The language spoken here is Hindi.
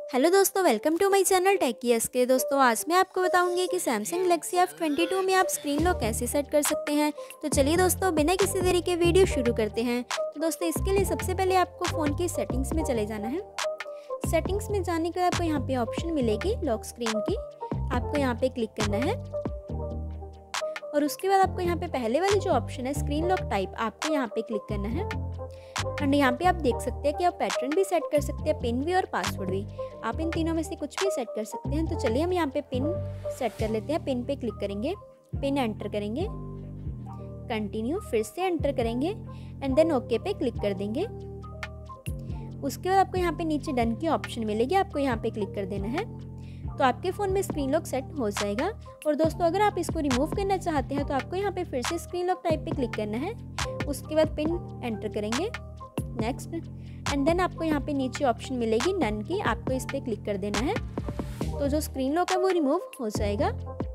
हेलो दोस्तों, welcome to my channel Techius K. दोस्तों आज मैं आपको बताऊंगी कि सैमसंग गैलेक्सी F22 में आप स्क्रीन लॉक कैसे सेट कर सकते हैं। तो चलिए दोस्तों, बिना किसी देरी के वीडियो शुरू करते हैं। तो दोस्तों इसके लिए सबसे पहले आपको फ़ोन की सेटिंग्स में चले जाना है। सेटिंग्स में जाने के बाद आपको यहाँ पे ऑप्शन मिलेगी लॉक स्क्रीन की, आपको यहाँ पे क्लिक करना है। और उसके बाद आपको यहाँ पे पहले वाली जो ऑप्शन है स्क्रीन लॉक टाइप, आपको यहाँ पे क्लिक करना है। एंड यहाँ पे आप देख सकते हैं कि आप पैटर्न भी सेट कर सकते हैं, पिन भी और पासवर्ड भी। आप इन तीनों में से कुछ भी सेट कर सकते हैं। तो चलिए हम यहाँ पे पिन सेट कर लेते हैं। पिन पे क्लिक करेंगे, पिन एंटर करेंगे, कंटिन्यू, फिर से एंटर करेंगे एंड देन ओके पे क्लिक कर देंगे। उसके बाद आपको यहाँ पे नीचे डन की ऑप्शन मिलेगी, आपको यहाँ पे क्लिक कर देना है। तो आपके फ़ोन में स्क्रीन लॉक सेट हो जाएगा। और दोस्तों अगर आप इसको रिमूव करना चाहते हैं तो आपको यहाँ पे फिर से स्क्रीन लॉक टाइप पे क्लिक करना है। उसके बाद पिन एंटर करेंगे, नेक्स्ट, एंड देन आपको यहाँ पे नीचे ऑप्शन मिलेगी डन की, आपको इस पर क्लिक कर देना है। तो जो स्क्रीन लॉक है वो रिमूव हो जाएगा।